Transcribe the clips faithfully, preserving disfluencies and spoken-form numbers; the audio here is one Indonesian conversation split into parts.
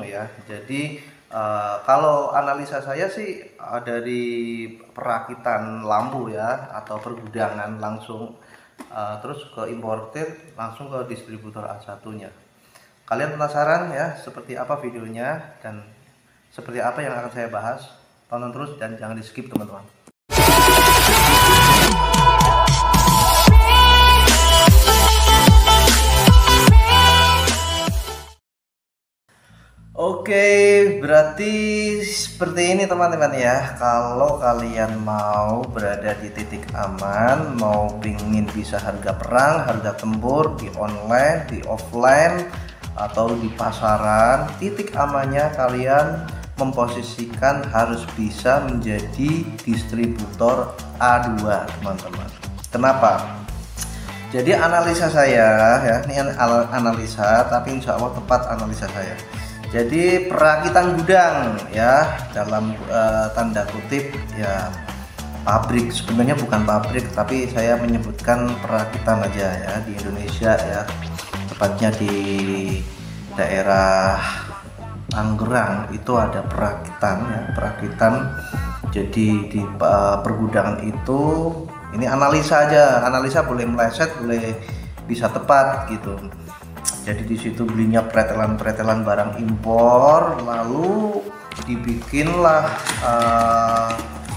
ya. Jadi uh, kalau analisa saya sih uh, dari perakitan lampu ya atau pergudangan langsung uh, terus ke importir langsung ke distributor A satu-nya. Kalian penasaran ya seperti apa videonya dan seperti apa yang akan saya bahas? Tonton terus dan jangan di skip teman-teman. Oke, berarti seperti ini teman-teman ya. Kalau kalian mau berada di titik aman, mau pingin bisa harga perang, harga tempur di online, di offline, atau di pasaran, titik amannya kalian memposisikan harus bisa menjadi distributor A dua teman-teman. Kenapa? Jadi analisa saya ya, ini analisa tapi insya Allah tepat analisa saya. Jadi perakitan gudang ya dalam uh, tanda kutip ya pabrik, sebenarnya bukan pabrik tapi saya menyebutkan perakitan aja ya di Indonesia ya, tepatnya di daerah Tangerang itu ada perakitan ya, perakitan. Jadi di uh, pergudangan itu ini analisa aja, analisa boleh meleset boleh bisa tepat gitu. Jadi di situ belinya pretelan-pretelan barang impor, lalu dibikinlah uh,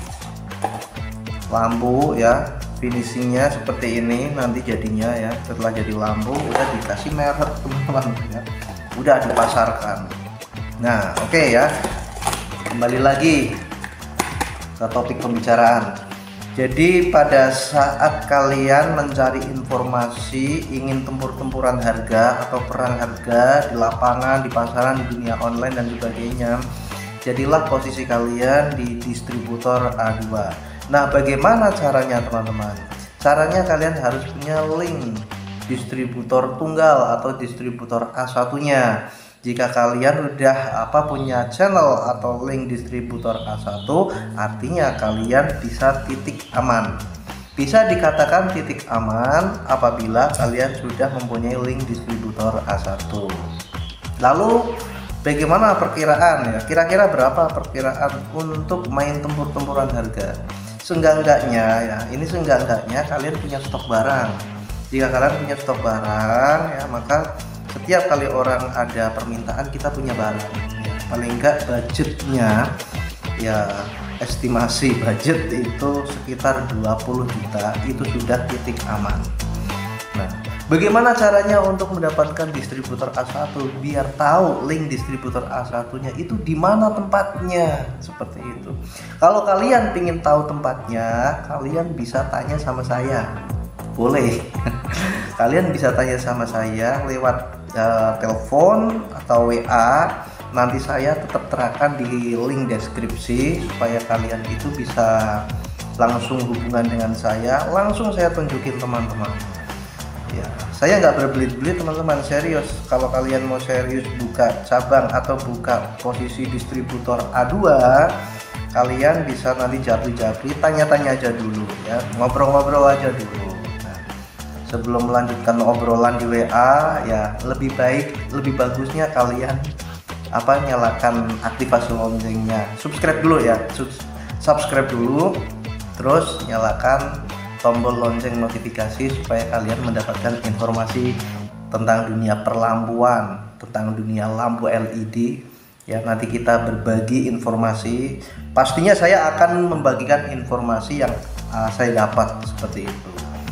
lampu ya, finishingnya seperti ini nanti jadinya ya. Setelah jadi lampu udah dikasih merek teman-teman ya, udah dipasarkan. Nah oke okay ya, kembali lagi ke topik pembicaraan. Jadi pada saat kalian mencari informasi, ingin tempur-tempuran harga atau perang harga di lapangan, di pasaran, di dunia online dan sebagainya, jadilah posisi kalian di distributor A dua. Nah bagaimana caranya teman-teman? Caranya kalian harus punya link distributor tunggal atau distributor A satu-nya. Jika kalian udah apa punya channel atau link distributor A satu, artinya kalian bisa titik aman. Bisa dikatakan titik aman apabila kalian sudah mempunyai link distributor A satu. Lalu bagaimana perkiraan ya? Kira-kira berapa perkiraan untuk main tempur-tempuran harga? Seenggak-enggaknya ya, ini seenggak-enggaknya kalian punya stok barang. Jika kalian punya stok barang ya, maka setiap kali orang ada permintaan kita punya barang ya, paling enggak budgetnya ya, estimasi budget itu sekitar dua puluh juta, itu sudah titik aman. Nah bagaimana caranya untuk mendapatkan distributor A satu biar tahu link distributor A satu-nya itu di mana tempatnya, seperti itu. Kalau kalian ingin tahu tempatnya, kalian bisa tanya sama saya, boleh. Kalian bisa tanya sama saya lewat uh, telepon atau W A. Nanti saya tetap terapkan di link deskripsi supaya kalian itu bisa langsung hubungan dengan saya, langsung saya tunjukin teman-teman. Ya, saya nggak berbelit-belit teman-teman, serius. Kalau kalian mau serius buka cabang atau buka posisi distributor A dua, kalian bisa nanti japri-japri, tanya-tanya aja dulu ya, ngobrol-ngobrol aja dulu. Sebelum melanjutkan obrolan di W A ya, lebih baik lebih bagusnya kalian apa nyalakan aktivasi loncengnya, subscribe dulu ya, subscribe dulu, terus nyalakan tombol lonceng notifikasi supaya kalian mendapatkan informasi tentang dunia perlampuan, tentang dunia lampu L E D ya. Nanti kita berbagi informasi, pastinya saya akan membagikan informasi yang uh, saya dapat seperti itu.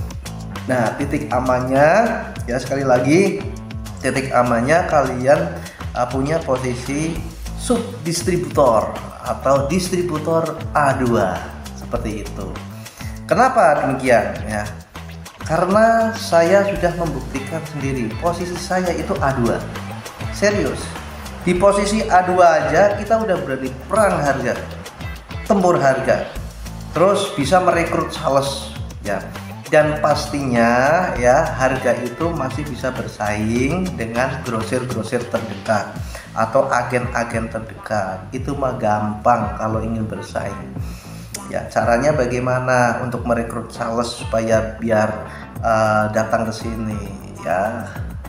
Nah titik amannya ya, sekali lagi titik amannya kalian uh, punya posisi sub distributor atau distributor A dua, seperti itu. Kenapa demikian ya? Karena saya sudah membuktikan sendiri posisi saya itu A dua, serius. Di posisi A dua aja kita udah berani perang harga, tempur harga, terus bisa merekrut sales ya. Dan pastinya ya harga itu masih bisa bersaing dengan grosir-grosir terdekat atau agen-agen terdekat. Itu mah gampang kalau ingin bersaing. Ya, caranya bagaimana untuk merekrut sales supaya biar uh, datang ke sini ya.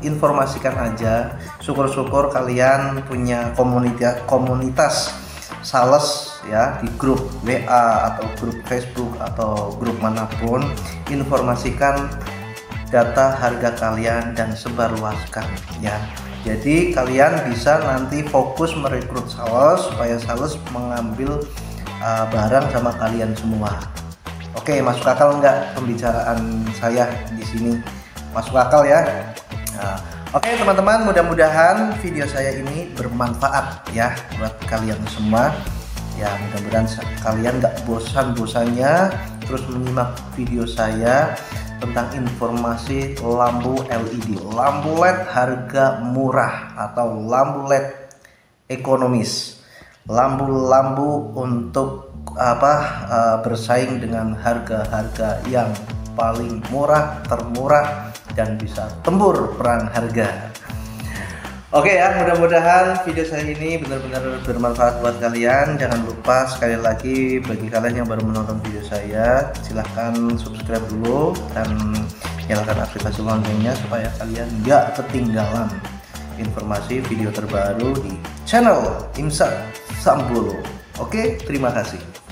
informasikan aja. Syukur-syukur kalian punya komunitas komunitas sales ya di grup W A atau grup Facebook atau grup manapun. Informasikan data harga kalian dan sebarluaskan ya. Jadi kalian bisa nanti fokus merekrut sales supaya sales mengambil uh, barang sama kalian semua. Oke, masuk akal nggak pembicaraan saya di sini? Masuk akal ya. Nah, oke teman-teman, mudah-mudahan video saya ini bermanfaat ya buat kalian semua. Ya mudah-mudahan kalian nggak bosan-bosannya terus menyimak video saya tentang informasi lampu L E D, lampu L E D harga murah atau lampu L E D ekonomis, lampu-lampu untuk apa uh, bersaing dengan harga-harga yang paling murah, termurah, dan bisa tembur perang harga. Oke ya, mudah-mudahan video saya ini benar-benar bermanfaat buat kalian. Jangan lupa sekali lagi bagi kalian yang baru menonton video saya, silahkan subscribe dulu dan nyalakan aplikasi loncengnya supaya kalian nggak ketinggalan informasi video terbaru di channel Imsak Sambolo. Oke, terima kasih.